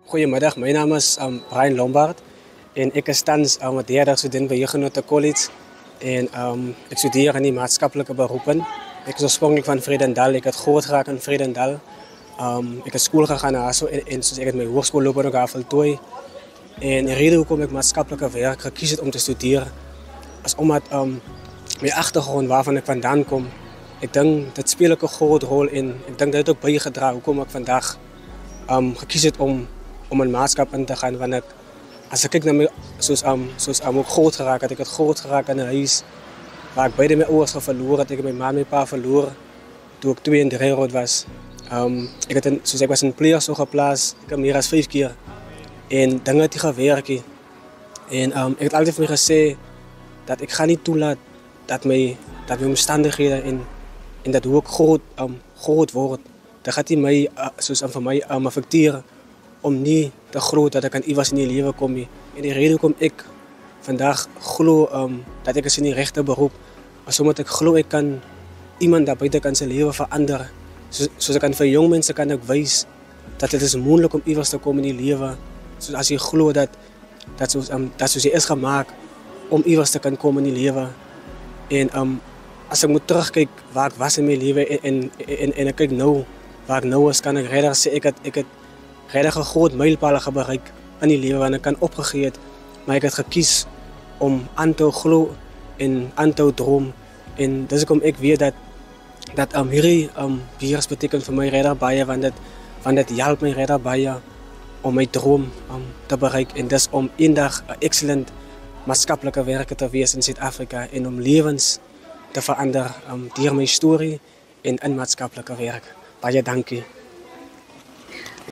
Goedemiddag, mijn naam is Brian Lombard en ik is thans een derde student bij Huguenot College en ik studeer in die maatschappelijke beroepen. Ik is oorspronkelijk van Vredendal, ik heb groot geraakt in Vredendal. Ik heb school gegaan en dus ik heb mijn hogeschoolloopbaan ook voltooid. En de reden waarom ik maatschappelijke werk gekozen heb om te studeren is omdat mijn achtergrond waarvan ik vandaan kom, ik denk dat speelt ook een grote rol in. Ik denk dat het ook bijgedragen waarom ik vandaag gekozen heb om een maatschappij in te gaan. Want als ik kijk naar mij, zoals ook groot geraakt, had ik het groot geraakt in een huis waar ik beide mijn ouders verloren had. Ik heb mijn ma en mijn pa verloren toen ik 2 en 3 jaar oud was. Ik was in pleegzorg geplaatst, ik heb meer dan 5 keer. En dan heb ik gewerkt. En ik heb altijd voor me gezegd dat ik ga niet toelaten dat mijn omstandigheden en dat hoe ik groot word, dat gaat hij mij voor mij affecteren om niet te groot dat ik aan iets in je leven kom. En de reden waarom ik vandaag geloof dat ik in die rechte beroep is omdat ik geloof ik kan iemand dat buiten kan zijn leven veranderen. Zoals ik aan veel jonge mensen kan ik wijzen dat het is moeilijk om iets te komen in je leven. Zoals als je gelooft dat zoals je is gemaakt om iets te kunnen komen in je leven. En als ik moet terugkijken waar ik was in mijn leven en ik kijk nou waar ik nou is, kan ik redder zeggen ik heb redder een groot mijlpaal bereikt in je leven en ik kan opgegeven. Maar ik heb gekozen om aan te geloven en aan te dromen. En dus kom ik weer dat hierdie virus betekent voor mij redder baie want dat helpt mij redder baie om mijn droom te bereiken. En dus om eendag excellent maatschappelijke werker te wees in Zuid-Afrika en om levens te veranderen door mijn historie en in maatschappelijke werk. Baie dankie.